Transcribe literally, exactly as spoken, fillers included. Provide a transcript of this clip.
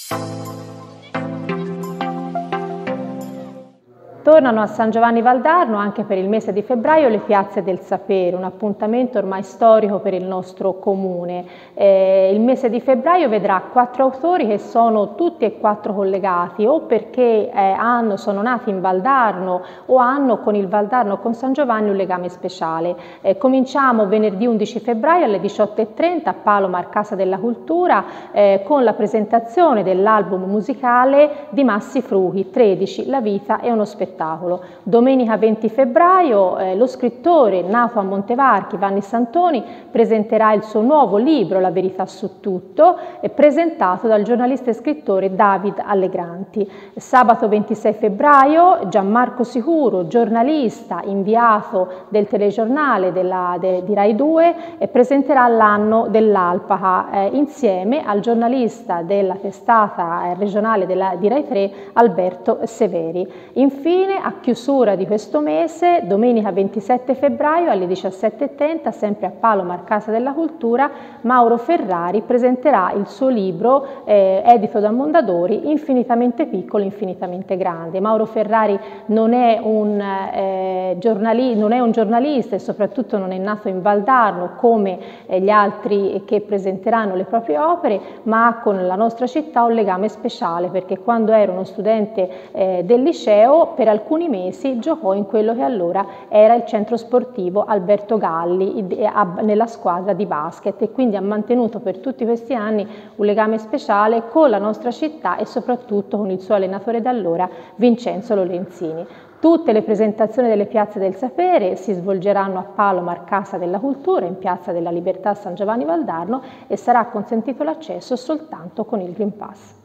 Tornano a San Giovanni Valdarno anche per il mese di febbraio le piazze del sapere, un appuntamento ormai storico per il nostro comune. Eh, il mese di febbraio vedrà quattro autori che sono tutti e quattro collegati o perché eh, hanno, sono nati in Valdarno o hanno con il Valdarno o con San Giovanni un legame speciale. Eh, cominciamo venerdì undici febbraio alle diciotto e trenta a Palomar Casa della Cultura eh, con la presentazione dell'album musicale di Massi Fruhi, tredici, La vita è uno spettacolo. Domenica venti febbraio eh, lo scrittore nato a Montevarchi, Vanni Santoni, presenterà il suo nuovo libro La verità su tutto, eh, presentato dal giornalista e scrittore David Allegranti. Sabato ventisei febbraio Gianmarco Sicuro, giornalista inviato del telegiornale della, de, di Rai due, eh, presenterà l'anno dell'alpaca eh, insieme al giornalista della testata eh, regionale della, di Rai tre Alberto Severi. Infine, a chiusura di questo mese, domenica ventisette febbraio alle diciassette e trenta, sempre a Palomar Casa della Cultura, Mauro Ferrari presenterà il suo libro eh, edito da Mondadori, Infinitamente piccolo, infinitamente grande. Mauro Ferrari non è un, eh, giornali non è un giornalista e soprattutto non è nato in Valdarno come eh, gli altri che presenteranno le proprie opere, ma ha con la nostra città un legame speciale perché quando era uno studente eh, del liceo per alcuni mesi giocò in quello che allora era il centro sportivo Alberto Galli nella squadra di basket e quindi ha mantenuto per tutti questi anni un legame speciale con la nostra città e soprattutto con il suo allenatore da allora Vincenzo Lorenzini. Tutte le presentazioni delle piazze del sapere si svolgeranno a Palomar Casa della Cultura in Piazza della Libertà San Giovanni Valdarno e sarà consentito l'accesso soltanto con il Green Pass.